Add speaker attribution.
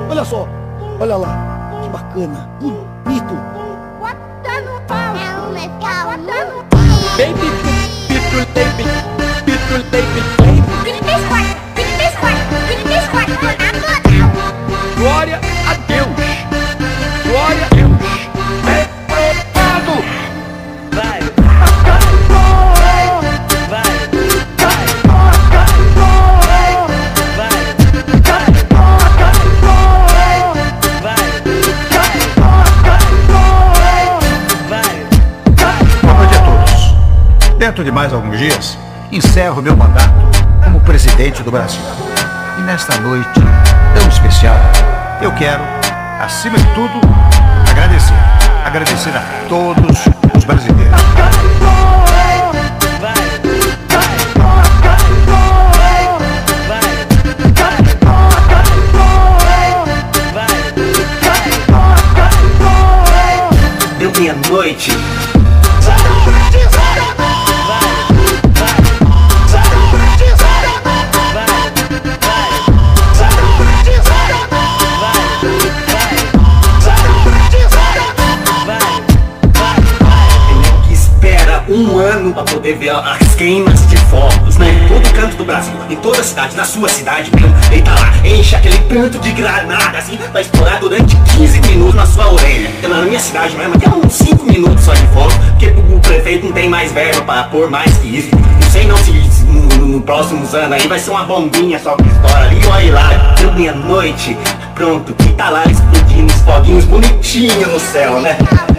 Speaker 1: Olha só, olha lá, que bacana, bonito.
Speaker 2: Bota no pau, bota no pau.
Speaker 3: Baby, pitbull, baby, pitbull, baby. Glória a Deus, glória a Deus. Reprovado. Vai,
Speaker 4: Boa noite a todos. Dentro de mais alguns dias, encerro meu mandato como presidente do Brasil. E nesta noite tão especial, eu quero, acima de tudo, agradecer a todos os brasileiros.
Speaker 5: Deu meia-noite. Um ano pra poder ver as queimas de fogos, né? Em todo canto do Brasil, em toda cidade, na sua cidade mesmo. Ele tá lá, enche aquele tanto de granada assim, pra explorar durante 15 minutos na sua orelha. Porque na minha cidade mesmo, tem uns 5 minutos só de fogo, porque o prefeito não tem mais verba pra pôr mais que isso. Não sei não se no próximos anos aí vai ser uma bombinha só que estoura ali, olha lá. Deu meia-noite, pronto, e tá lá explodindo os foguinhos bonitinhos no céu, né?